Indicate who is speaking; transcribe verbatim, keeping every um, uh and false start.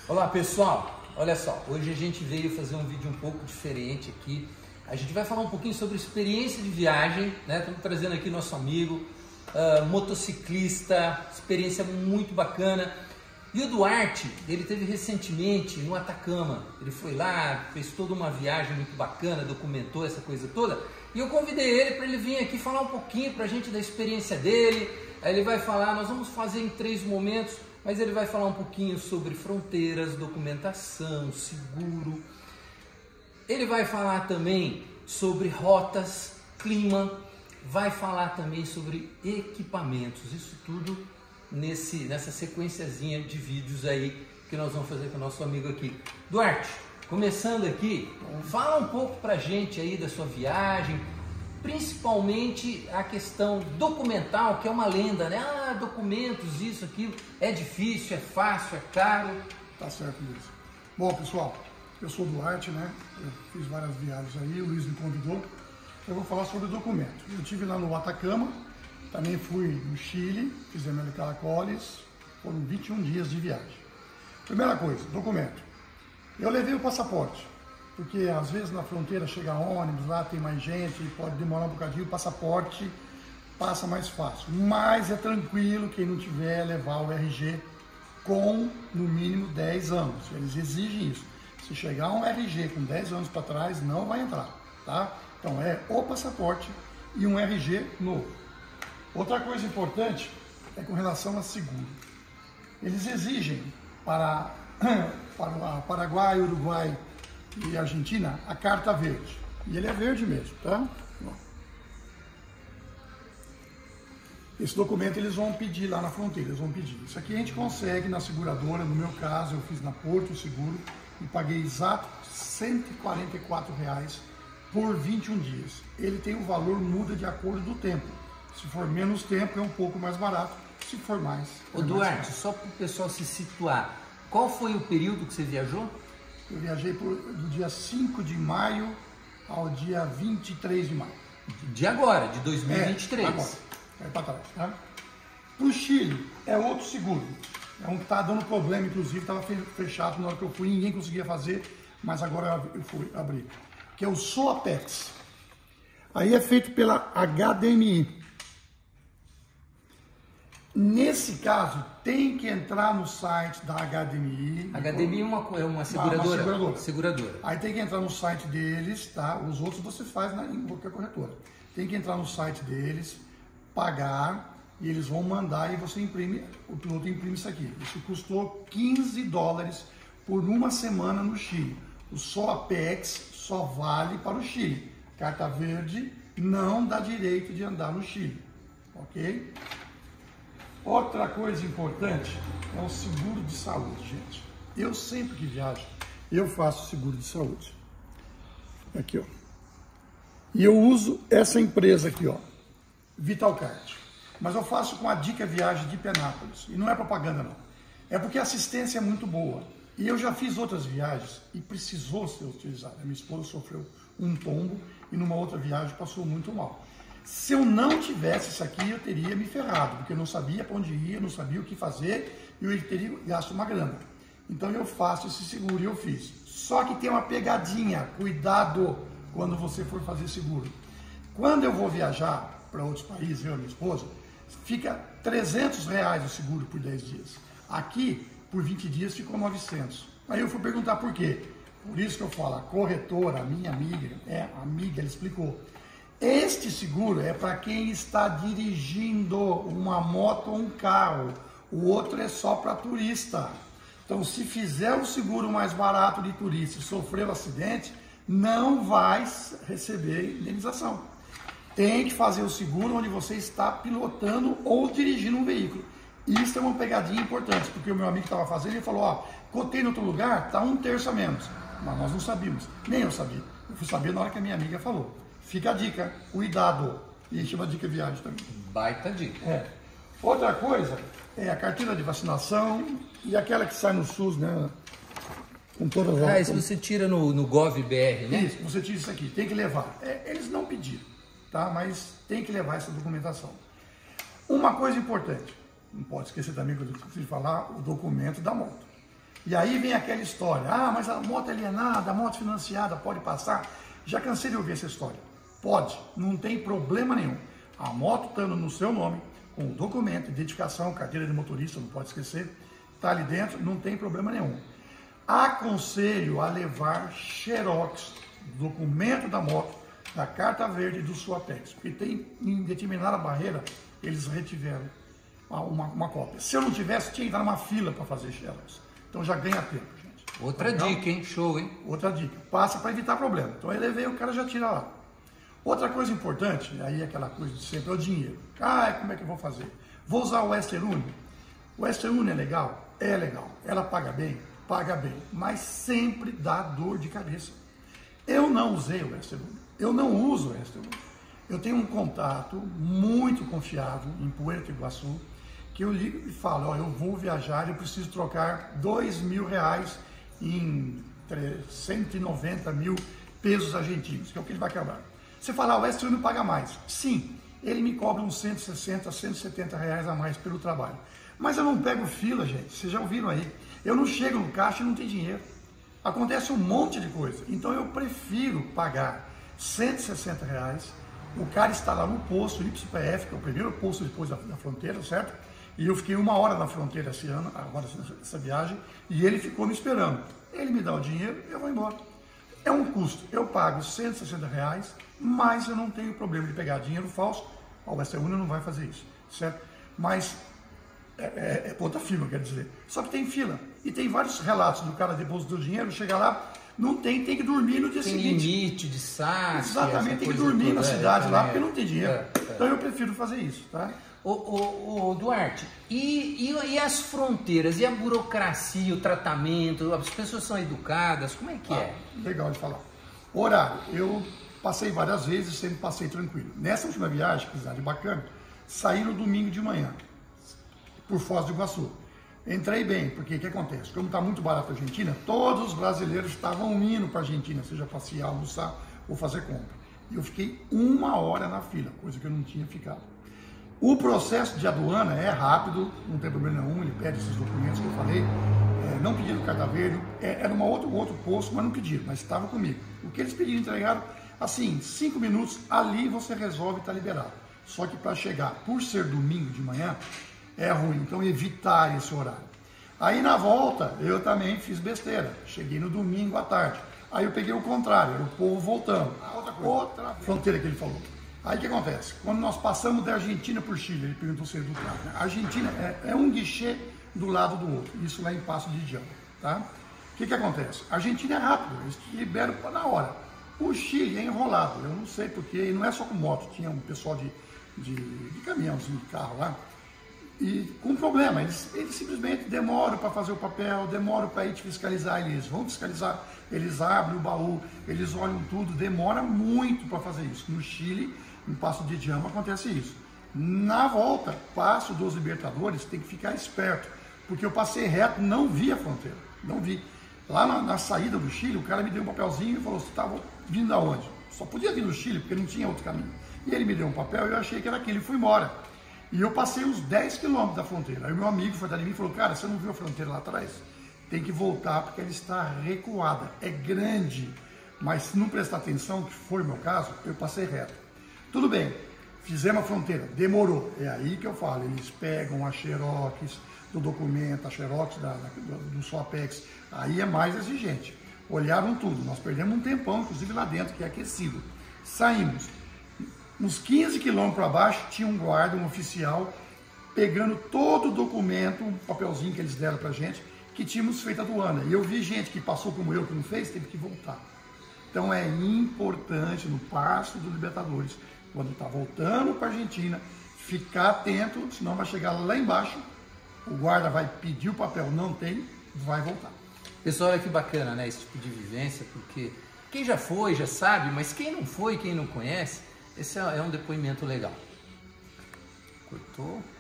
Speaker 1: Olá pessoal, olha só, hoje a gente veio fazer um vídeo um pouco diferente aqui. A gente vai falar um pouquinho sobre experiência de viagem, né? Estamos trazendo aqui nosso amigo, uh, motociclista, experiência muito bacana. E o Duarte, ele teve recentemente no Atacama, ele foi lá, fez toda uma viagem muito bacana, documentou essa coisa toda. E eu convidei ele para ele vir aqui falar um pouquinho para a gente da experiência dele. Aí ele vai falar, nós vamos fazer em três momentos, mas ele vai falar um pouquinho sobre fronteiras, documentação, seguro. Ele vai falar também sobre rotas, clima, vai falar também sobre equipamentos, isso tudo nesse, nessa sequenciazinha de vídeos aí que nós vamos fazer com o nosso amigo aqui. Duarte, começando aqui, fala um pouco pra gente aí da sua viagem, principalmente a questão documental, que é uma lenda, né? Ah, documentos, isso, aquilo, é difícil, é fácil, é caro.
Speaker 2: Tá certo, Luiz. Bom, pessoal, eu sou o Duarte, né? Eu fiz várias viagens aí, o Luiz me convidou. Eu vou falar sobre documento. Eu estive lá no Atacama, também fui no Chile, fizemos L Caracoles, foram vinte e um dias de viagem. Primeira coisa, documento. Eu levei o passaporte, porque às vezes na fronteira chega ônibus, lá tem mais gente, pode demorar um bocadinho, o passaporte passa mais fácil. Mas é tranquilo quem não tiver levar o R G com no mínimo dez anos, eles exigem isso. Se chegar um R G com dez anos para trás, não vai entrar, tá? Então é o passaporte e um R G novo. Outra coisa importante é com relação a seguro. Eles exigem para, para Paraguai, Uruguai e Argentina a carta verde. E ele é verde mesmo, tá? Esse documento eles vão pedir lá na fronteira, eles vão pedir. Isso aqui a gente consegue na seguradora, no meu caso eu fiz na Porto Seguro e paguei exato cento e quarenta e quatro reais por vinte e um dias. Ele tem o valor, muda de acordo do tempo. Se for menos tempo é um pouco mais barato, se for mais...
Speaker 1: Ô Duarte, só para o pessoal se situar, qual foi o período que você viajou?
Speaker 2: Eu viajei por, do dia cinco de maio ao dia vinte e três de maio.
Speaker 1: De agora, de dois mil e vinte e três.
Speaker 2: É, agora, é para trás, tá? Para o Chile, é outro seguro. É um que está dando problema, inclusive, estava fechado na hora que eu fui, ninguém conseguia fazer, mas agora eu fui abrir. Que é o SOAPEX. Aí é feito pela H D M I. Nesse caso, tem que entrar no site da H D M I.
Speaker 1: H D M I é uma, é uma seguradora.
Speaker 2: Uma seguradora.
Speaker 1: seguradora.
Speaker 2: Aí tem que entrar no site deles, tá? Os outros você faz na, em qualquer corretora. Tem que entrar no site deles, pagar, e eles vão mandar e você imprime, o piloto imprime isso aqui. Isso custou quinze dólares por uma semana no Chile. O SOAPEX só vale para o Chile. Carta verde não dá direito de andar no Chile, ok? Outra coisa importante é o seguro de saúde, gente. Eu sempre que viajo, eu faço seguro de saúde. Aqui, ó. E eu uso essa empresa aqui, ó, Vitalcard. Mas eu faço com a Dica Viagem de Penápolis. E não é propaganda, não. É porque a assistência é muito boa. E eu já fiz outras viagens e precisou ser utilizada. A minha esposa sofreu um tombo e numa outra viagem passou muito mal. Se eu não tivesse isso aqui, eu teria me ferrado, porque eu não sabia para onde ia, não sabia o que fazer e eu teria gasto uma grana. Então eu faço esse seguro e eu fiz. Só que tem uma pegadinha, cuidado quando você for fazer seguro. Quando eu vou viajar para outros países, eu e minha esposa, fica trezentos reais o seguro por dez dias. Aqui, por vinte dias, ficou novecentos. Aí eu fui perguntar por quê. Por isso que eu falo, a corretora, a minha amiga, é amiga, ela explicou. Este seguro é para quem está dirigindo uma moto ou um carro. O outro é só para turista. Então, se fizer o seguro mais barato de turista e sofreu um acidente, não vai receber indenização. Tem que fazer o seguro onde você está pilotando ou dirigindo um veículo. Isso é uma pegadinha importante, porque o meu amigo estava fazendo, ele falou, ó, cotei no outro lugar, está um terço a menos. Mas nós não sabíamos, nem eu sabia. Eu fui saber na hora que a minha amiga falou. Fica a dica, cuidado. E a gente chama dica viagem também.
Speaker 1: Baita dica.
Speaker 2: É. Outra coisa é a carteira de vacinação e aquela que sai no SUS, né? Com todas as...
Speaker 1: Ah, isso você tira no, no GovBR, né?
Speaker 2: Isso, você tira isso aqui, tem que levar. É, eles não pediram, tá? Mas tem que levar essa documentação. Uma coisa importante, não pode esquecer também que eu preciso falar, o documento da moto. E aí vem aquela história, ah, mas a moto é alienada, a moto financiada, pode passar. Já cansei de ouvir essa história. Pode, não tem problema nenhum. A moto estando no seu nome, com o documento, identificação, carteira de motorista, não pode esquecer, está ali dentro, não tem problema nenhum. Aconselho a levar xerox do documento da moto, da carta verde e do Suapex, porque tem em determinada barreira, eles retiveram uma, uma cópia. Se eu não tivesse, tinha que dar numa fila para fazer xerox. Então já ganha tempo, gente.
Speaker 1: Outra então, dica, hein? Show, hein?
Speaker 2: Outra dica. Passa para evitar problema. Então eu levei, o cara já tira lá. Outra coisa importante, aí é aquela coisa de sempre, é o dinheiro. Ah, como é que eu vou fazer? Vou usar o Western Union. O Western Union é legal? É legal. Ela paga bem? Paga bem. Mas sempre dá dor de cabeça. Eu não usei o Western Union. Eu não uso o Western Union. Eu tenho um contato muito confiável em Puerto Iguaçu, que eu ligo e falo, ó, eu vou viajar, eu preciso trocar dois mil reais em cento e noventa mil pesos argentinos, que é o que ele vai quebrar. Você fala, o Western Union paga mais. Sim, ele me cobra uns cento e sessenta, cento e setenta reais a mais pelo trabalho. Mas eu não pego fila, gente, vocês já ouviram aí. Eu não chego no caixa e não tem dinheiro. Acontece um monte de coisa. Então eu prefiro pagar cento e sessenta reais. O cara está lá no posto, Y P F, que é o primeiro posto depois da, da fronteira, certo? E eu fiquei uma hora na fronteira esse ano, agora essa viagem, e ele ficou me esperando. Ele me dá o dinheiro e eu vou embora. É um custo. Eu pago cento e sessenta reais, mas eu não tenho problema de pegar dinheiro falso. A Western Union não vai fazer isso, certo? Mas é, é, é outra firma, quer dizer. Só que tem fila. E tem vários relatos do cara depositou o dinheiro, chega lá, não tem, tem que dormir no dia
Speaker 1: tem
Speaker 2: seguinte.
Speaker 1: Tem limite de saque.
Speaker 2: Exatamente, tem que dormir
Speaker 1: toda,
Speaker 2: na
Speaker 1: é,
Speaker 2: cidade
Speaker 1: é,
Speaker 2: lá,
Speaker 1: é,
Speaker 2: porque não tem dinheiro.
Speaker 1: É, é.
Speaker 2: Então eu prefiro fazer isso, tá?
Speaker 1: Ô, ô, ô Duarte, e, e, e as fronteiras, e a burocracia, o tratamento, as pessoas são educadas, como é que
Speaker 2: ah,
Speaker 1: é?
Speaker 2: Legal de falar. Horário, eu passei várias vezes, sempre passei tranquilo. Nessa última viagem, que é bacana, saí no domingo de manhã, por Foz do Iguaçu. Entrei bem, porque o que acontece? Como está muito barato a Argentina, todos os brasileiros estavam indo para a Argentina, seja passear, almoçar ou fazer compra. E eu fiquei uma hora na fila, coisa que eu não tinha ficado. O processo de aduana é rápido, não tem problema nenhum, ele pede esses documentos que eu falei, é, não pediram carta verde, é, era um outro, outro posto, mas não pediram, mas estava comigo. O que eles pediram, entregaram, assim, cinco minutos, ali você resolve e está liberado. Só que para chegar, por ser domingo de manhã, é ruim, então evitar esse horário. Aí na volta, eu também fiz besteira, cheguei no domingo à tarde, aí eu peguei o contrário, era o povo voltando, outra, coisa, outra fronteira que ele falou. Aí o que acontece? Quando nós passamos da Argentina por Chile, ele perguntou se ele do carro, né? A Argentina é, é um guichê do lado do outro, isso lá em Passo de Diama, tá? O que que acontece? A Argentina é rápido, eles liberam na hora. O Chile é enrolado, eu não sei porquê, e não é só com moto, tinha um pessoal de, de, de caminhãozinho, de carro lá, e com problema, eles, eles simplesmente demoram para fazer o papel, demoram para ir te fiscalizar, eles vão fiscalizar, eles abrem o baú, eles olham tudo, demora muito para fazer isso. No Chile, em Passo de Diama, acontece isso. Na volta, Passo dos Libertadores, tem que ficar esperto, porque eu passei reto, não vi a fronteira, não vi. Lá na, na saída do Chile, o cara me deu um papelzinho e falou, você estava vindo aonde? Só podia vir do Chile, porque não tinha outro caminho. E ele me deu um papel e eu achei que era aquele e fui embora. E eu passei uns dez quilômetros da fronteira. Aí o meu amigo foi atrás de mim e falou, cara, você não viu a fronteira lá atrás? Tem que voltar porque ela está recuada, é grande. Mas se não prestar atenção, que foi o meu caso, eu passei reto. Tudo bem, fizemos a fronteira, demorou. É aí que eu falo, eles pegam a xerox do documento, a xerox da, da, do, do Suapex, aí é mais exigente. Olharam tudo, nós perdemos um tempão, inclusive lá dentro, que é aquecido. Saímos. Uns quinze quilômetros para baixo, tinha um guarda, um oficial, pegando todo o documento, um papelzinho que eles deram para a gente, que tínhamos feito a aduana. E eu vi gente que passou como eu, que não fez, teve que voltar. Então é importante no Passo dos Libertadores, quando está voltando para a Argentina, ficar atento, senão vai chegar lá embaixo, o guarda vai pedir o papel, não tem, vai voltar.
Speaker 1: Pessoal, olha que bacana, né, esse tipo de vivência, porque quem já foi, já sabe, mas quem não foi, quem não conhece, esse é um depoimento legal. Cortou?